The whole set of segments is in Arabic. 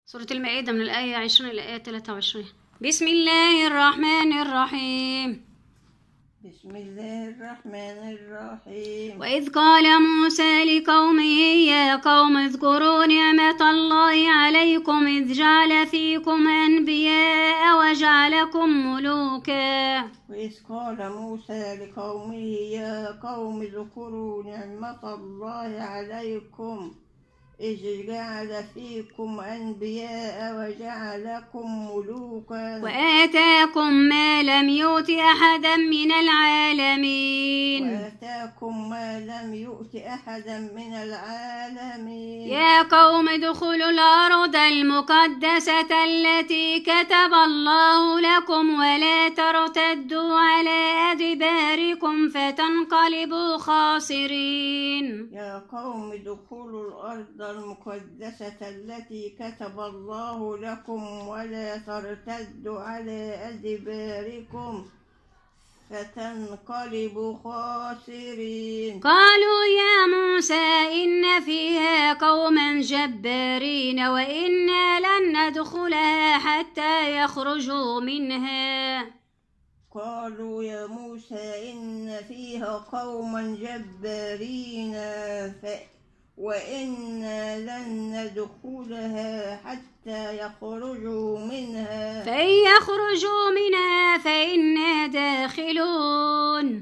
سورة المائدة من الآية 20 إلى الآية 23. بسم الله الرحمن الرحيم. بسم الله الرحمن الرحيم. وإذ قال موسى لقومه يا قوم اذكروا نعمة الله عليكم إذ جعل فيكم أنبياء وجعلكم ملوكا. وإذ قال موسى لقومه يا قوم اذكروا نعمة الله عليكم إذ جعل فيكم أنبياء وجعلكم ملوكا وآتاكم ما لم يؤت أحدا من العالمين. يا قوم ادخلوا الأرض المقدسة التي كتب الله لكم ولا ترتدوا على أدباركم فتنقلبوا خاسرين. يا قوم ادخلوا الأرض المقدسة التي كتب الله لكم ولا ترتدوا على أدباركم فتنقلبوا خاسرين. قالوا يا موسى إن فيها قوما جبارين وإنا لن ندخلها حتى يخرجوا منها. قالوا يا موسى إن فيها قوما جبارين وإنا لن ندخلها حتى يخرجوا منها. فإن يخرجوا منها فإنا داخلون.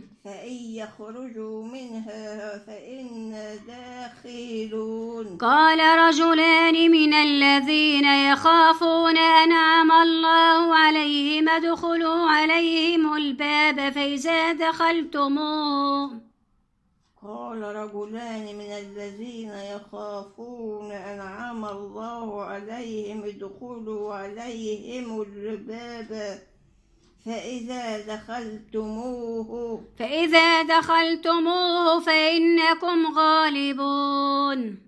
قال رجلان من الذين يخافون أنعم الله عليهم ادخلوا عليهم الباب فإذا دخلتموه. قال رجلان من الذين يخافون أنعم الله عليهم ادخلوا عليهم الباب فإذا دخلتموه فإنكم غالبون.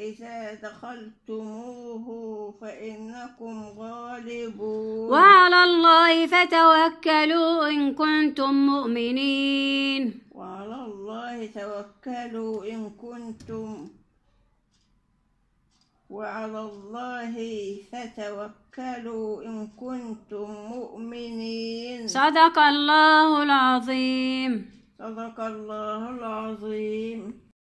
وعلى الله فتوكلوا إن كنتم مؤمنين. وعلى الله فتوكلوا إن كنتم مؤمنين. صدق الله العظيم. صدق الله العظيم.